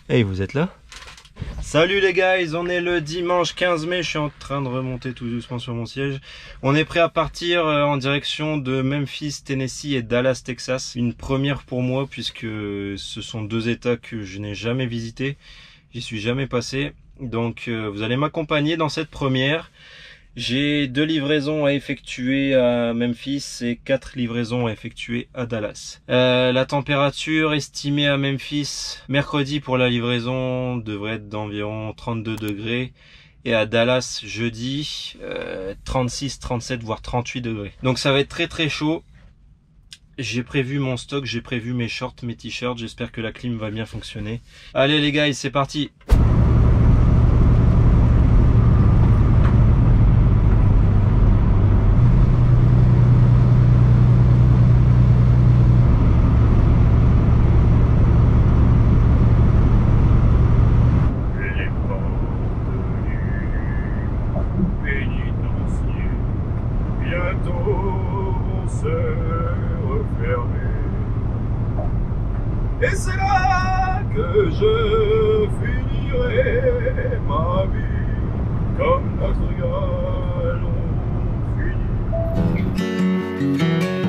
Hey, vous êtes là? Salut les guys, on est le dimanche 15 mai, je suis en train de remonter tout doucement sur mon siège. On est prêt à partir en direction de Memphis, Tennessee et Dallas, Texas. Une première pour moi puisque ce sont deux états que je n'ai jamais visités. J'y suis jamais passé. Donc vous allez m'accompagner dans cette première. J'ai 2 livraisons à effectuer à Memphis et 4 livraisons à effectuer à Dallas. La température estimée à Memphis mercredi pour la livraison devrait être d'environ 32 degrés et à Dallas jeudi 36, 37 voire 38 degrés. Donc ça va être très très chaud. J'ai prévu mon stock, j'ai prévu mes shorts, mes t-shirts, j'espère que la clim va bien fonctionner. Allez les gars, c'est parti! Et c'est là que je finirai ma vie comme notre galon fini.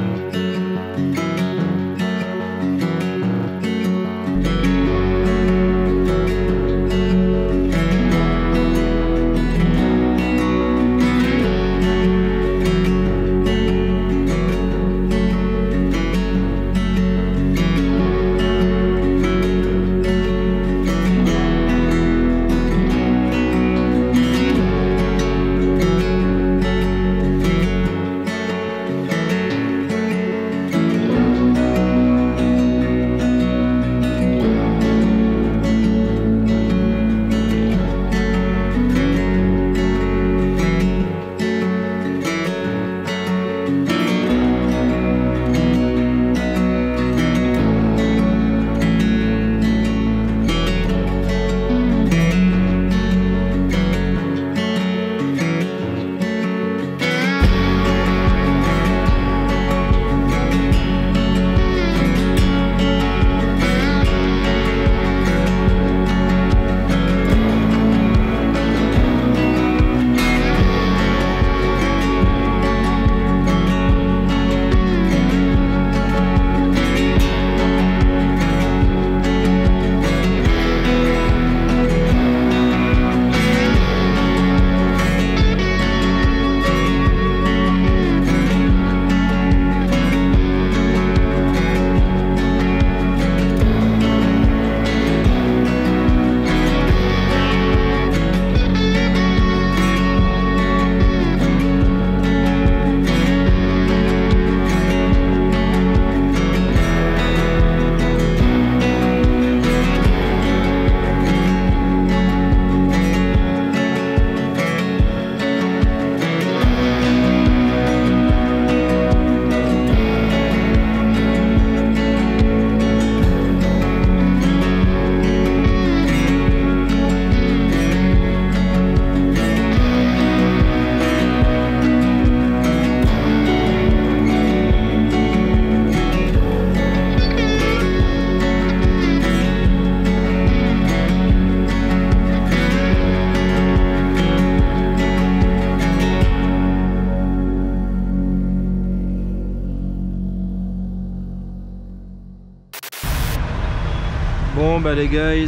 Bon bah les guys,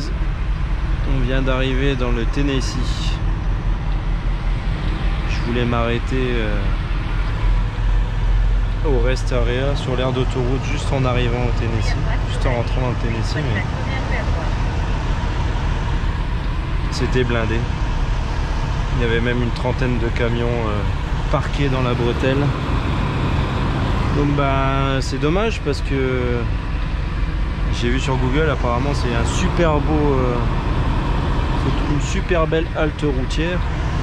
on vient d'arriver dans le Tennessee. Je voulais m'arrêter au rest area sur l'aire d'autoroute juste en arrivant au Tennessee, juste en rentrant dans le Tennessee, mais c'était blindé. Il y avait même une trentaine de camions parqués dans la bretelle. Donc bah c'est dommage parce que j'ai vu sur Google, apparemment c'est un super beau, une super belle halte routière.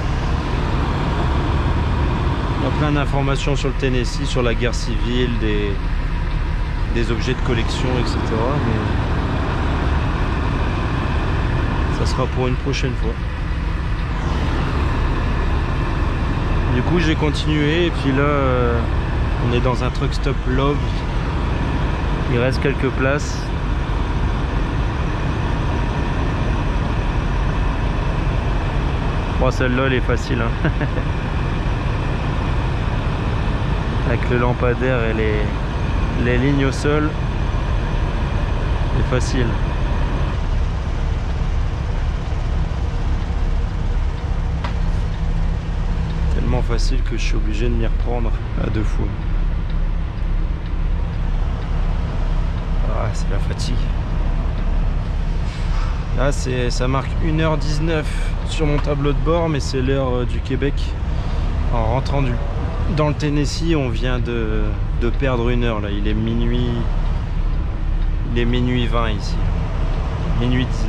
Il y a plein d'informations sur le Tennessee, sur la guerre civile, des objets de collection, etc. Mais ça sera pour une prochaine fois. Du coup j'ai continué et puis là on est dans un truck stop Love. Il reste quelques places. Bon, celle-là, elle est facile. Hein. Avec le lampadaire et les lignes au sol, c'est facile. Tellement facile que je suis obligé de m'y reprendre à 2 fois. Ah, c'est la fatigue. Là, ça marque 1h19 sur mon tableau de bord, mais c'est l'heure du Québec. En rentrant dans le Tennessee, on vient de perdre 1 heure. Là, il est minuit 20 ici. Minuit 19.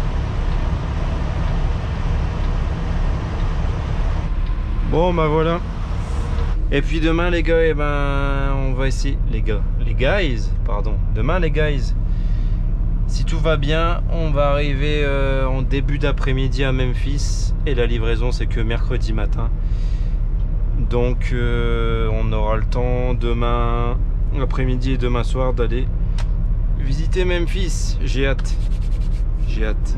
Bon, bah voilà. Et puis demain, les gars, eh ben, on va essayer. Les guys, pardon. Demain, les guys. Si tout va bien, on va arriver en début d'après-midi à Memphis. Et la livraison, c'est que mercredi matin. Donc, on aura le temps demain après-midi et demain soir d'aller visiter Memphis. J'ai hâte. J'ai hâte.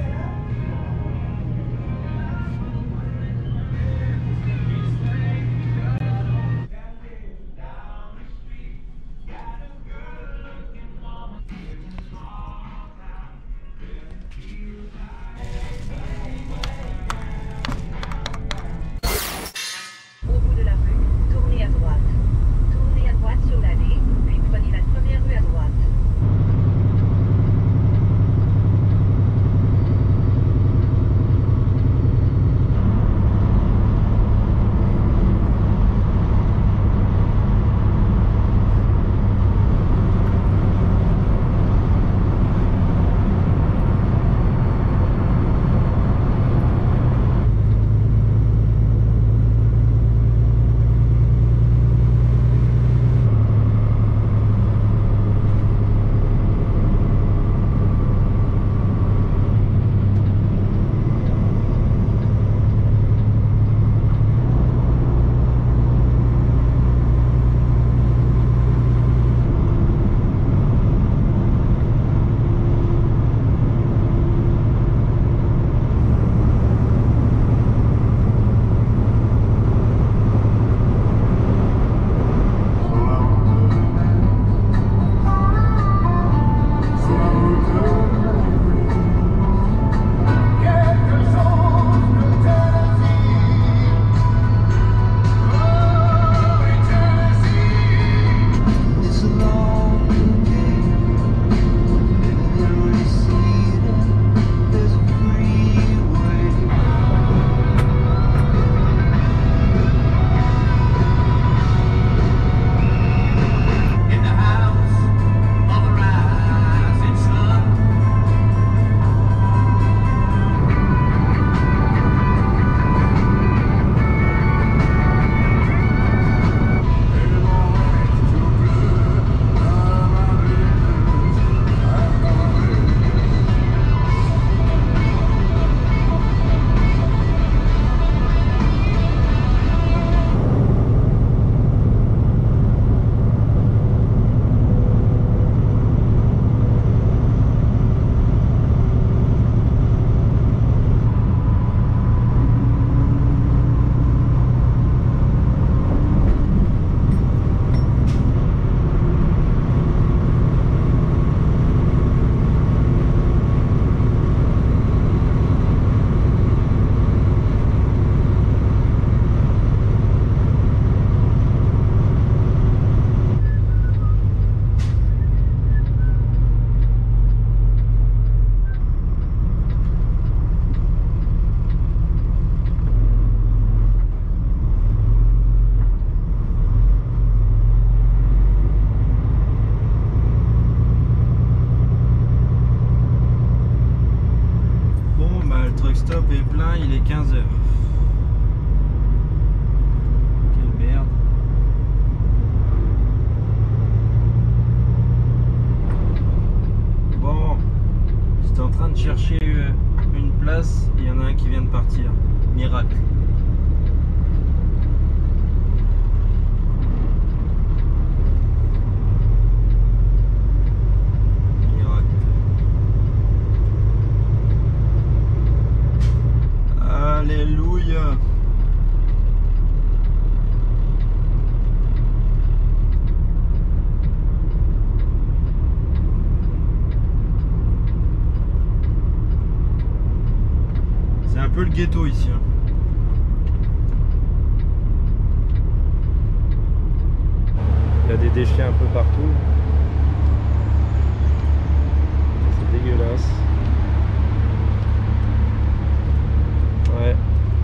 stop est plein, il est 15 h. Quelle merde. Bon, j'étais en train de chercher une place, il y en a un qui vient de partir. Miracle. Alléluia. peu le ghetto ici. Hein. Il y a des déchets un peu partout. C'est dégueulasse. Ouais.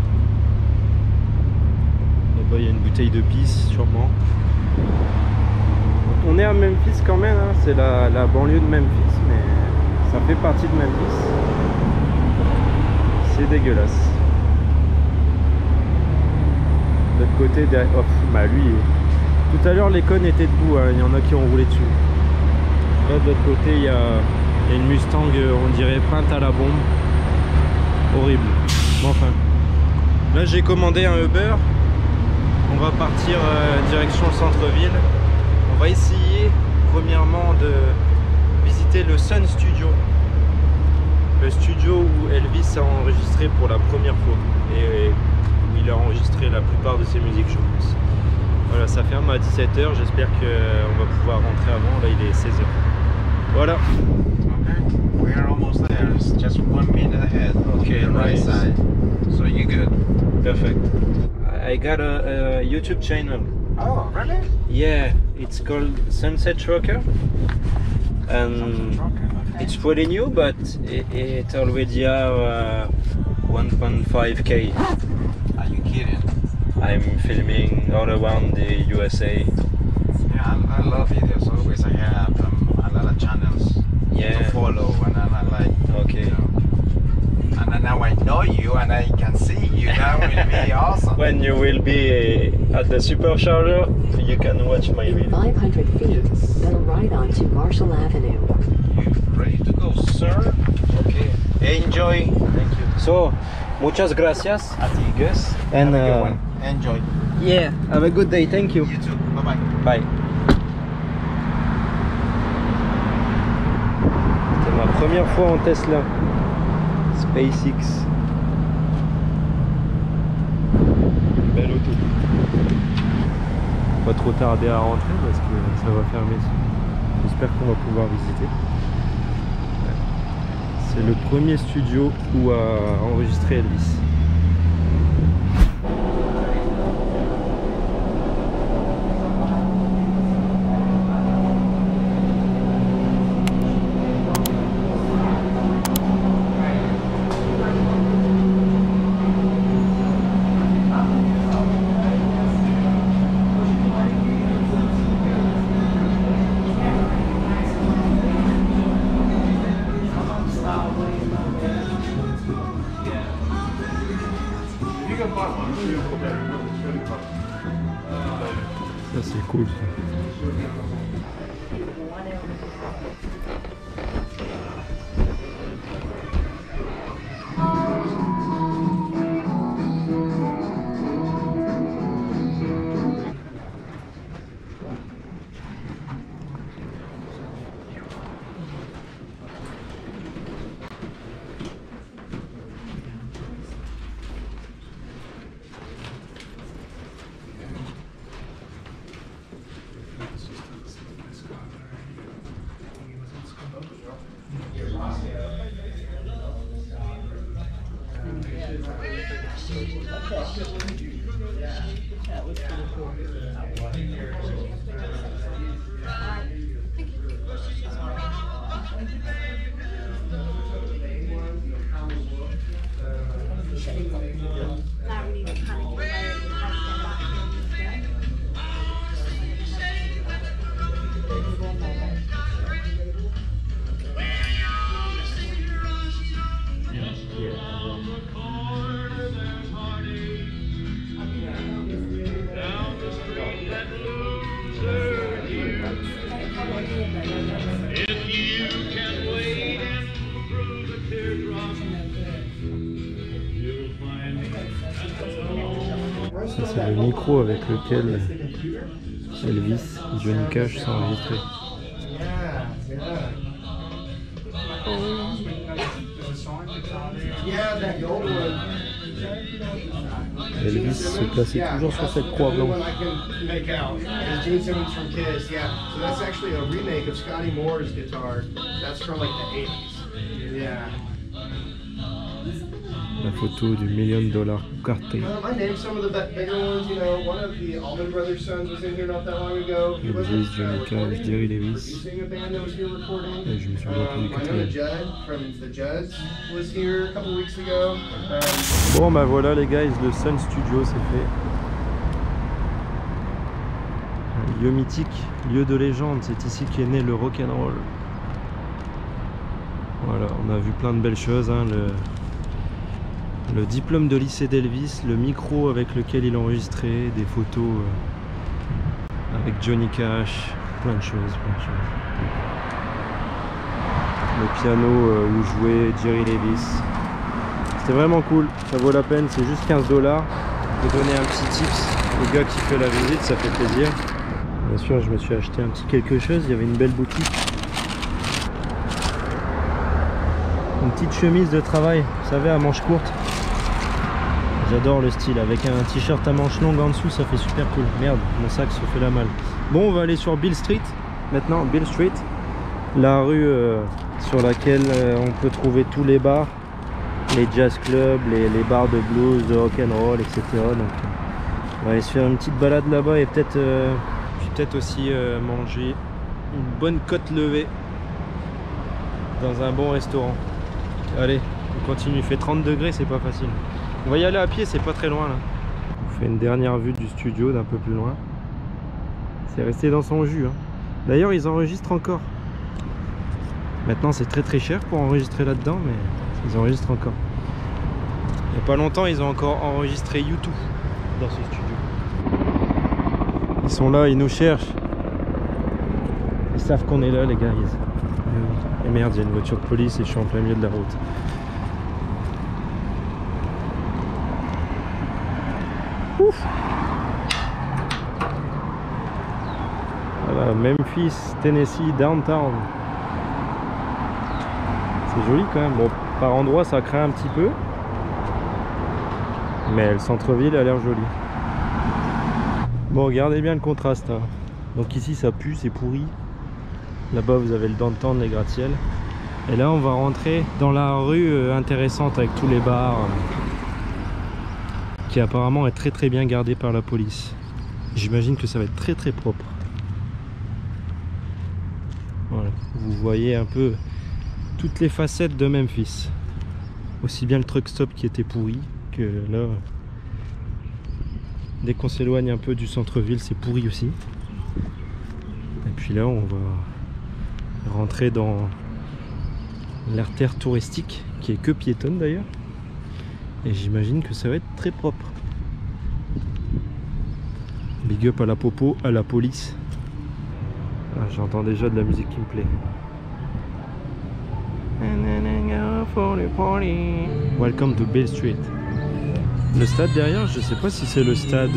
Là-bas il y a une bouteille de pisse sûrement. On est à Memphis quand même, hein. C'est la banlieue de Memphis, mais ça fait partie de Memphis. C'est dégueulasse. De l'autre côté, derrière... oh, bah lui, tout à l'heure les cônes étaient debout, hein. Il y en a qui ont roulé dessus. Là de l'autre côté, il y a une Mustang, on dirait peinte à la bombe. Horrible. Bon, enfin. Là j'ai commandé un Uber. On va partir direction le centre-ville. On va essayer premièrement de visiter le Sun Studio. Le studio où Elvis a enregistré pour la première fois. Et où il a enregistré la plupart de ses musiques, je pense. Voilà, ça ferme à 17h. J'espère qu'on va pouvoir rentrer avant. Là, il est 16h. Voilà. Okay, we are almost there. It's just 1 minute ahead. Okay, on the right nice. side. So you're good. Perfect. I got a YouTube channel. Oh, really? Yeah, it's called Sunset Rocker. And it's pretty new, but it already have 1.5k. Are you kidding? I'm filming all around the USA. Yeah, I love videos. Always I have a lot of channels Yeah. to follow, and I like. Okay. You know, and then now I know you, and I can see you. That will be awesome. When you will be at the supercharger, you can watch my In video. 500 feet, then right onto Marshall Avenue. You ready to go, sir? Okay. Enjoy. Thank you. So, muchas gracias. I think yes. And Have a good one. Enjoy. yeah, have a good day. Thank you. You too. Bye bye. Bye. C'est ma première fois en Tesla. SpaceX. Belle auto. Pas trop tarder à rentrer parce que ça va fermer. J'espère qu'on va pouvoir visiter. C'est le premier studio où a enregistré Elvis. Ça c'est cool ça. Ça c'est le micro avec lequel Elvis, Johnny Cash sont enregistrés. Elvis se plaçait toujours sur cette croix blanche. La photo du $1 million cartel. Elvis, Johnny Cash, Jerry Lewis. Et je me suis rappelé du quatrième. Bon bah voilà les guys, le Sun Studio c'est fait. Un lieu mythique, lieu de légende, c'est ici qu'est né le rock'n'roll. Voilà, on a vu plein de belles choses, hein, le diplôme de lycée d'Elvis, le micro avec lequel il enregistrait, des photos avec Johnny Cash, plein de choses. Le piano où jouait Jerry Lewis. C'était vraiment cool, ça vaut la peine, c'est juste $15. Je peux donner un petit tips au gars qui fait la visite, ça fait plaisir. Bien sûr, je me suis acheté un petit quelque chose, il y avait une belle boutique. Une petite chemise de travail, vous savez, à manches courtes. J'adore le style, avec un t-shirt à manches longues en dessous, ça fait super cool. Merde, mon sac se fait la malle. Bon, on va aller sur Beale Street, maintenant, Beale Street. La rue sur laquelle on peut trouver tous les bars, les jazz clubs, les bars de blues, de rock'n'roll, etc. Donc, on va aller se faire une petite balade là-bas et peut-être aussi manger une bonne côte levée dans un bon restaurant. Allez, on continue, il fait 30 degrés, c'est pas facile. On va y aller à pied, c'est pas très loin là. On fait une dernière vue du studio d'un peu plus loin. C'est resté dans son jus, hein. D'ailleurs, ils enregistrent encore. Maintenant, c'est très cher pour enregistrer là-dedans, mais ils enregistrent encore. Il n'y a pas longtemps, ils ont encore enregistré YouTube dans ce studio. Ils sont là, ils nous cherchent. Ils savent qu'on est là, les gars. Et merde, il y a une voiture de police et je suis en plein milieu de la route. Ouf. Voilà, Memphis, Tennessee, downtown. C'est joli quand même. Bon, par endroits, ça craint un petit peu. Mais le centre-ville a l'air joli. Bon, regardez bien le contraste, hein. Donc ici, ça pue, c'est pourri. Là-bas, vous avez le downtown, les gratte-ciel. Et là, on va rentrer dans la rue intéressante avec tous les bars, qui apparemment est très bien gardée par la police. J'imagine que ça va être très propre. Voilà, vous voyez un peu toutes les facettes de Memphis. Aussi bien le truck stop qui était pourri, que là, dès qu'on s'éloigne un peu du centre-ville, c'est pourri aussi. Et puis là, on va rentrer dans l'artère touristique qui est que piétonne d'ailleurs, et j'imagine que ça va être très propre. Big up à la popo, à la police. Ah, j'entends déjà de la musique qui me plaît. Welcome to Beale Street. Le stade derrière, je sais pas si c'est le stade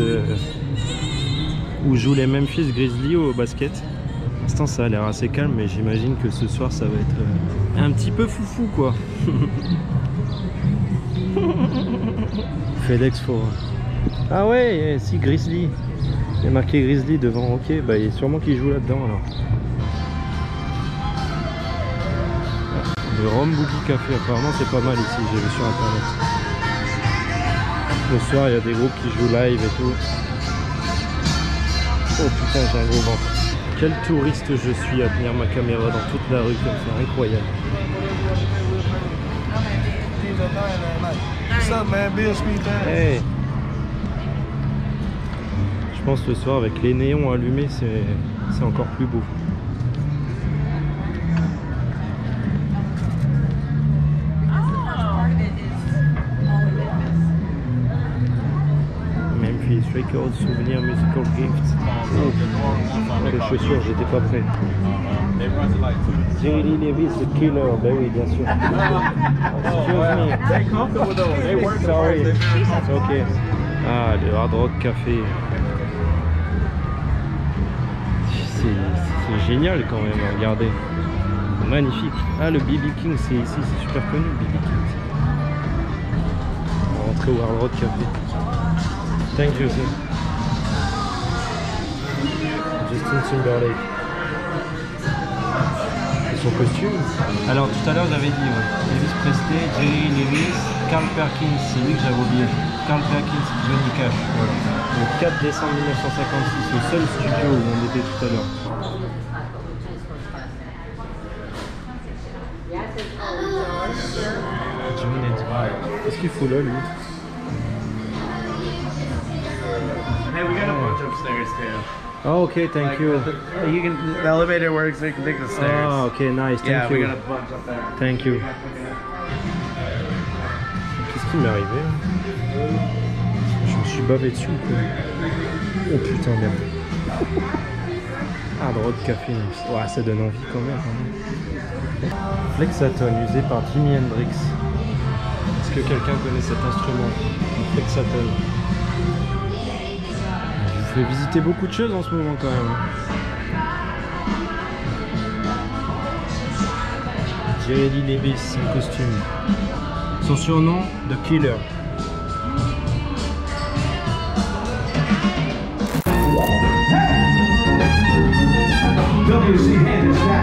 où jouent les Memphis Grizzlies au basket. Pour l'instant, ça a l'air assez calme, mais j'imagine que ce soir, ça va être un petit peu foufou, quoi. FedEx Forum. Ah ouais, si, Grizzly. Il y a marqué Grizzly devant, ok, bah il y a sûrement qui joue là-dedans alors. Le Rome Boogie Café, apparemment c'est pas mal ici, j'ai vu sur internet. Le soir, il y a des groupes qui jouent live et tout. Oh putain, j'ai un gros ventre. Quel touriste je suis à tenir ma caméra dans toute la rue comme ça, incroyable. Hey. Je pense que le soir avec les néons allumés, c'est encore plus beau. Memphis Records, souvenirs, musical gifts. Oh, les chaussures, j'étais pas prêt. Jerry Lewis, the killer, ben oui, bien sûr. Excuse me. Sorry, it's okay. Ah, le Hard Rock Café. C'est génial quand même, regardez. Magnifique. Ah, le BB King, c'est ici, c'est super connu, le BB King. On va rentrer au Hard Rock Café. Thank you, sir. Justin Timberlake. Son costume. Alors tout à l'heure j'avais dit Elvis Presley, Jerry Lewis, Carl Perkins, c'est lui que j'avais oublié. Carl Perkins, Johnny Cash. Voilà. Le 4 décembre 1956, le seul studio où on était tout à l'heure. Qu'est-ce qu'il faut là, lui? Hey, we got a bunch upstairs too. Oh, okay, thank you. You can. The elevator works. So you can take the stairs. Ah, okay, nice, Yeah, thank we you. got a bunch up there. Thank you. Qu'est-ce qui m'est arrivé là? Je me suis bavé dessus quoi. Oh putain, merde. Ah, drogue café. Ouais, ça donne envie quand même. Hein. Flexaton, usé par Jimi Hendrix. Est-ce que quelqu'un connaît cet instrument? Le Flexaton. Je vous fais visiter beaucoup de choses en ce moment quand même. Jerry Lee Lewis en costume. Son surnom, The Killer. WC Hands Down.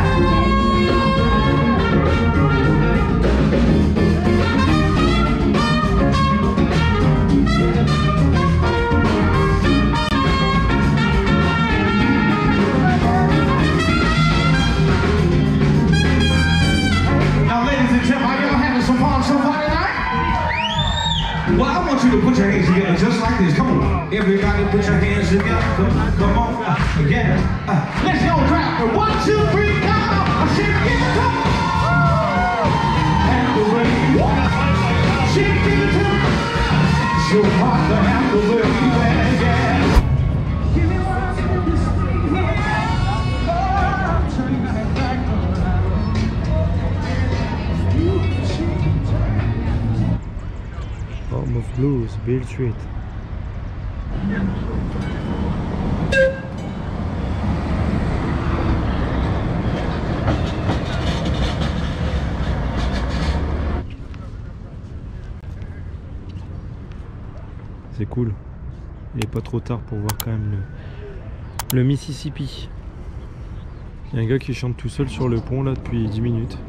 Now, ladies and gentlemen, are y'all having some fun so far tonight? Well, I want you to put your hands together just like this. Come on. Everybody put your hands together. Come on. Again. Let's go clap. 1, 2, 3, come on. Shake it, come on. And the way. Shake it, come on. So hard to have the way. Yeah. Give me one of this thing here. Oh, turn that back around. Home of Blues, Beale Street. C'est cool. Il n'est pas trop tard pour voir quand même le Mississippi. Il y a un gars qui chante tout seul sur le pont là depuis 10 minutes.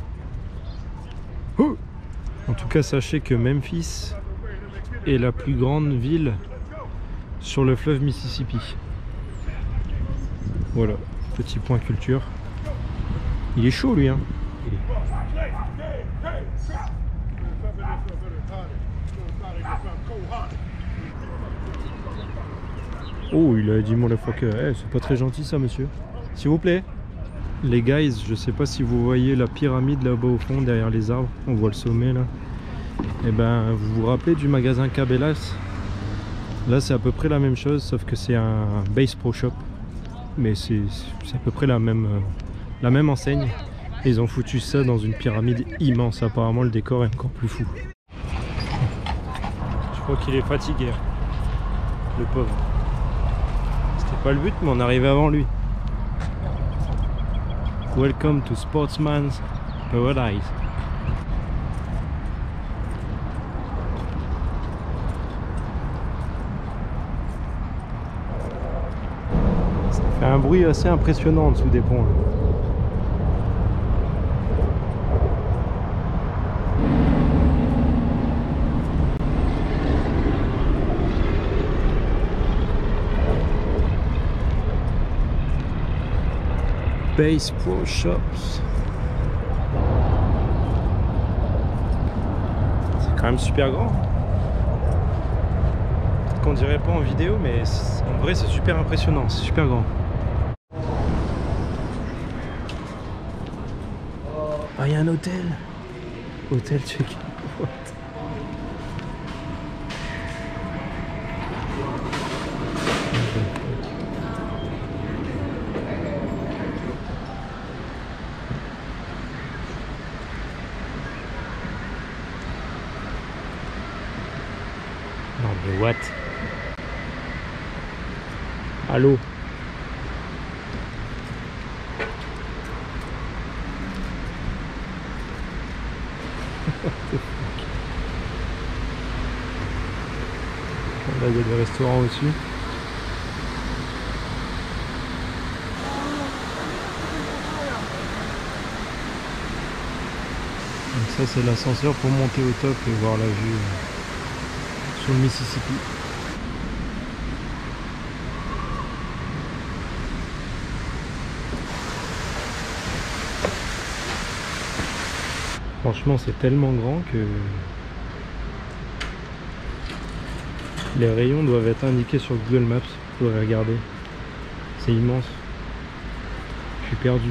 Oh! En tout cas, sachez que Memphis est la plus grande ville sur le fleuve Mississippi. Voilà, petit point culture. Il est chaud lui, hein. Oh, il a dit motherfucker. Eh, c'est pas très gentil ça, monsieur. S'il vous plaît. Les guys, je sais pas si vous voyez la pyramide là-bas au fond, derrière les arbres. On voit le sommet là. Et ben, vous vous rappelez du magasin Cabela's? Là, c'est à peu près la même chose, sauf que c'est un Bass Pro Shop. Mais c'est à peu près la même enseigne. Et ils ont foutu ça dans une pyramide immense. Apparemment, le décor est encore plus fou. Je crois qu'il est fatigué, le pauvre. C'était pas le but, mais on arrivait avant lui. Welcome to Sportsman's Paradise. Ça fait un bruit assez impressionnant en dessous des ponts. Bass Pro Shops. C'est quand même super grand. Peut-être qu'on dirait pas en vidéo, mais en vrai c'est super impressionnant, c'est super grand. Ah, il y a un hôtel. Hôtel check. What? Non mais what? Allô? Là il y a des restaurants au-dessus. Ça c'est l'ascenseur pour monter au top et voir la vue sur le Mississippi. Franchement c'est tellement grand que les rayons doivent être indiqués sur Google Maps. Vous pourrez regarder. C'est immense. Je suis perdu.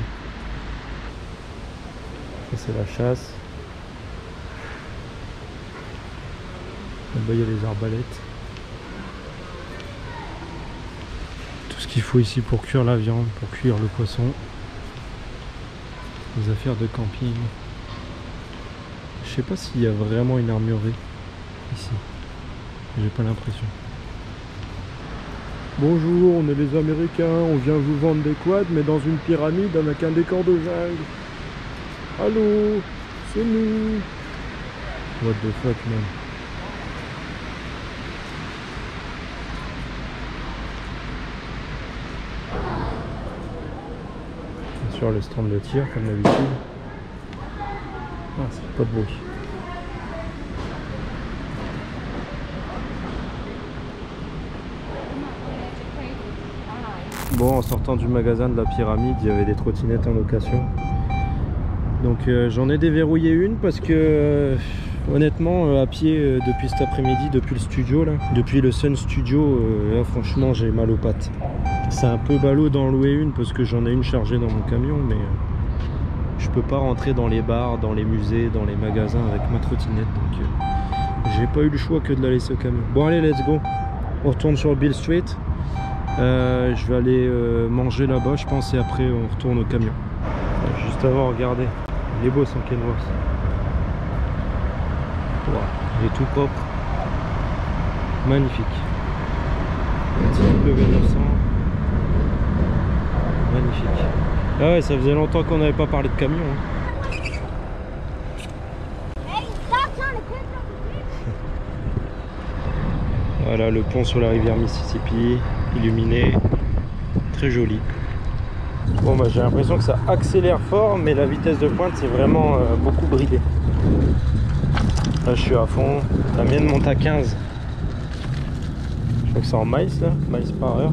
Ça c'est la chasse. Là-bas il y a les arbalètes. Tout ce qu'il faut ici pour cuire la viande, pour cuire le poisson. Les affaires de camping. Je sais pas s'il y a vraiment une armurerie ici. J'ai pas l'impression. Bonjour, on est les Américains, on vient vous vendre des quads, mais dans une pyramide avec un décor de jungle. Allô, c'est nous. What the fuck, man. Bien sûr, le stand de tir, comme d'habitude. Ah, c'est pas de bruit. Bon, en sortant du magasin de la pyramide, il y avait des trottinettes en location. Donc j'en ai déverrouillé une parce que honnêtement à pied depuis cet après-midi, depuis le studio là, depuis le Sun Studio, là, franchement j'ai mal aux pattes. C'est un peu ballot d'en louer une parce que j'en ai une chargée dans mon camion, mais je peux pas rentrer dans les bars, dans les musées, dans les magasins avec ma trottinette, donc j'ai pas eu le choix que de la laisser au camion. Bon allez, let's go, on retourne sur Beale Street. Je vais aller manger là-bas je pense et après on retourne au camion. Juste avant, regardez, il est beau son Kenworth. Wow, il est tout propre, magnifique. Le W900, magnifique. Ah ouais, ça faisait longtemps qu'on n'avait pas parlé de camion hein. Voilà le pont sur la rivière Mississippi, illuminé, très joli. Bon bah j'ai l'impression que ça accélère fort, mais la vitesse de pointe c'est vraiment beaucoup bridé. Là je suis à fond, la mienne monte à 15. Je crois que c'est en miles là, miles par heure.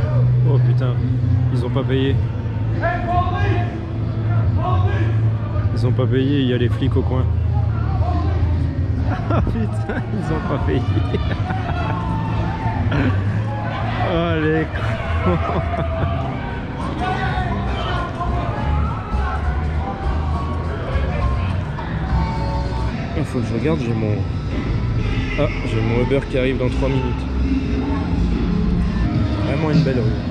Payé. Ils ont pas payé, il y a les flics au coin. Ah putain, ils ont pas payé. Oh les cons. Il faut que je regarde, j'ai mon Uber qui arrive dans 3 minutes. Vraiment une belle rue.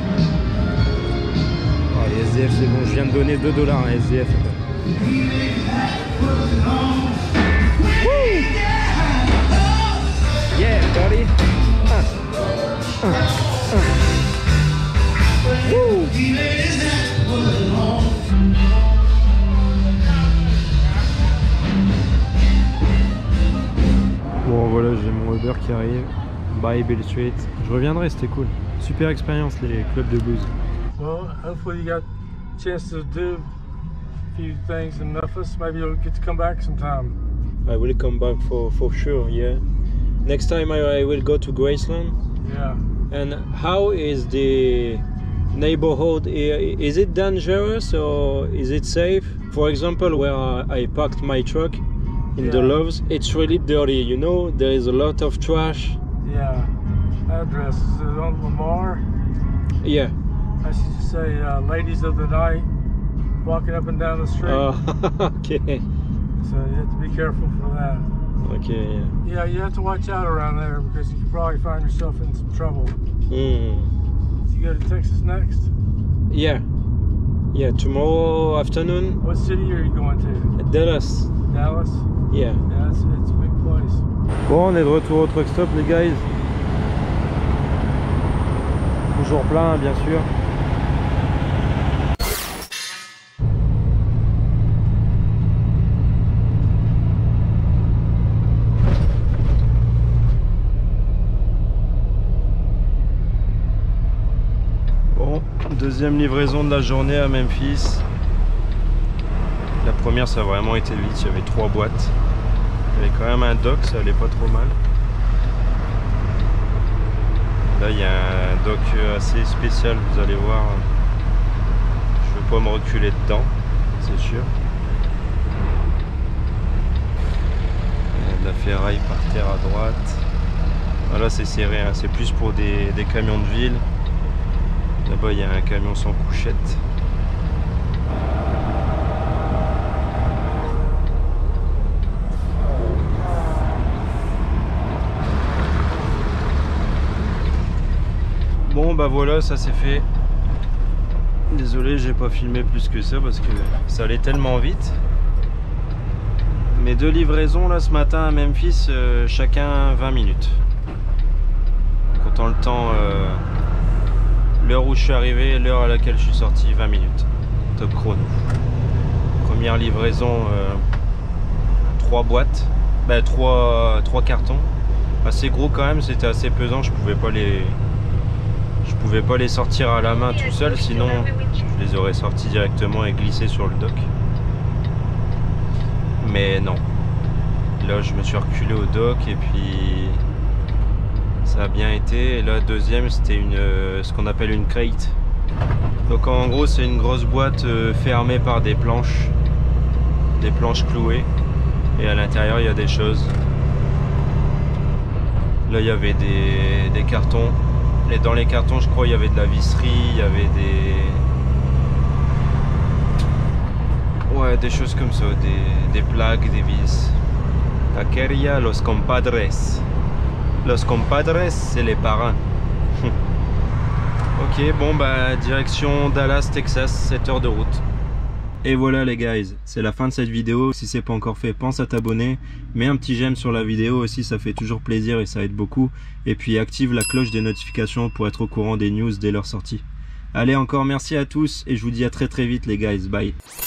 Oh, les SDF c'est bon, je viens de donner 2 $ à SDF. Woo! Yeah, buddy. Woo! Bon voilà, j'ai mon Uber qui arrive. Bye Bill Street. Je reviendrai, c'était cool. Super expérience les clubs de blues. Well, hopefully you got a chance to do a few things in Memphis. Maybe you'll get to come back sometime. I will come back for sure, yeah. Next time I will go to Graceland. Yeah. And how is the neighborhood here? Is it dangerous or is it safe? For example, where I parked my truck in the Loves, it's really dirty, you know? There is a lot of trash. Yeah. Address, is it on Lamar? Yeah. I should say ladies of the night walking up and down the street. Okay. So you have to be careful for that. Okay, yeah. Yeah, you have to watch out around there because you could probably find yourself in some trouble. Mm. So you go to Texas next? Yeah. Yeah, tomorrow afternoon. What city are you going to? Dallas. Dallas? Yeah. Yeah, it's a big place. Bon, on est de retour au truck stop, les guys. Toujours plein, bien sûr. Bon, deuxième livraison de la journée à Memphis. La première, ça a vraiment été vite, il y avait 3 boîtes. Il y avait quand même un dock, ça allait pas trop mal. Là, il y a un dock assez spécial, vous allez voir. Je veux pas me reculer dedans, c'est sûr. Il y a de la ferraille par terre à droite. Voilà, c'est serré, hein. C'est plus pour des camions de ville. Là-bas, il y a un camion sans couchette. Bon bah voilà, ça c'est fait. Désolé, j'ai pas filmé plus que ça parce que ça allait tellement vite. Mes 2 livraisons là ce matin à Memphis, chacun 20 minutes. Comptant le temps, l'heure où je suis arrivé et l'heure à laquelle je suis sorti, 20 minutes. Top chrono. Première livraison, 3 boîtes, bah 3 cartons. Assez gros quand même, c'était assez pesant, je pouvais pas les sortir à la main tout seul, sinon je les aurais sortis directement et glissés sur le dock. Mais non. Là je me suis reculé au dock et puis ça a bien été. Et là deuxième c'était ce qu'on appelle une crate. Donc en gros c'est une grosse boîte fermée par des planches clouées. Et à l'intérieur il y a des choses. Là il y avait des cartons. Et dans les cartons, je crois, il y avait de la visserie, il y avait des choses comme ça, des plaques, des vis. Taqueria Los Compadres. Los Compadres, c'est les parrains. Ok, bon bah direction Dallas, Texas, 7 heures de route. Et voilà les guys, c'est la fin de cette vidéo. Si c'est pas encore fait, pense à t'abonner. Mets un petit j'aime sur la vidéo aussi, ça fait toujours plaisir et ça aide beaucoup. Et puis active la cloche des notifications pour être au courant des news dès leur sortie. Allez, encore merci à tous et je vous dis à très vite les guys, bye.